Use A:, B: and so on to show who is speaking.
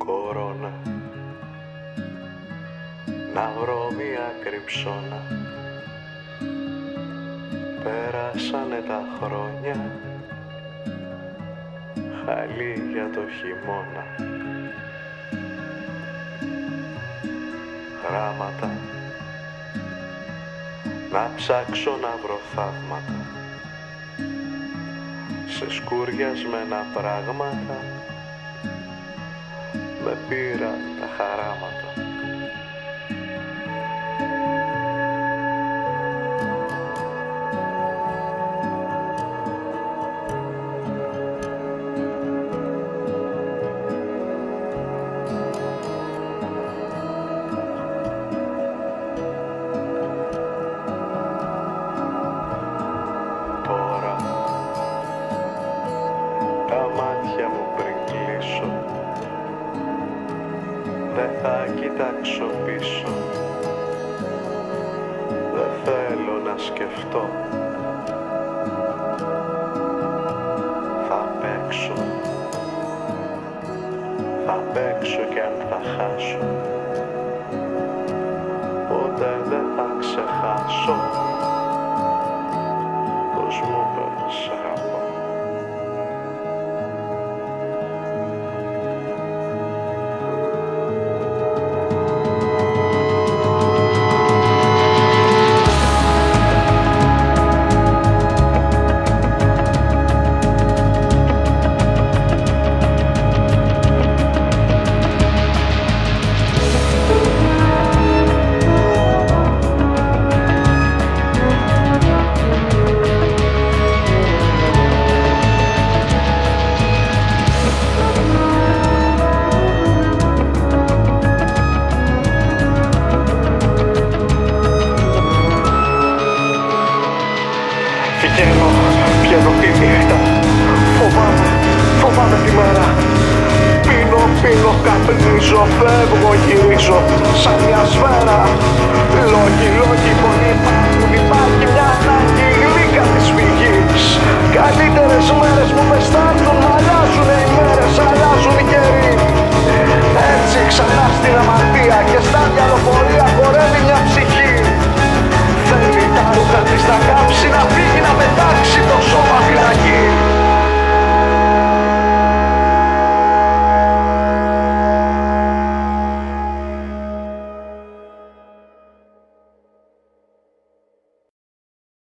A: κορώνα, να βρω μια κρυψώνα. Πέρασανε τα χρόνια, χαλί για το χειμώνα. Γράμματα, να ψάξω να βρω θαύματα σε σκουριασμένα πράγματα. Με πήραν τα χαράματα. Τώρα τα μάτια μου πριν κλείσω, δεν θα κοιτάξω πίσω. Δεν θέλω να σκεφτώ. Θα παίξω. Θα παίξω κι αν θα χάσω, ποτέ δεν θα ξεχάσω πως μου πες σ' αγαπώ. Βγαίνω τη νύχτα, φοβάμαι τη μέρα. Πίνω, καπνίζω, φεύγω, γυρίζω σαν μια σφαίρα. Λόγοι πολλοί υπάρχουν, υπάρχει μια ανάγκη γλύκα της φυγής. Καλύτερες μέρες μου με στάρτουν.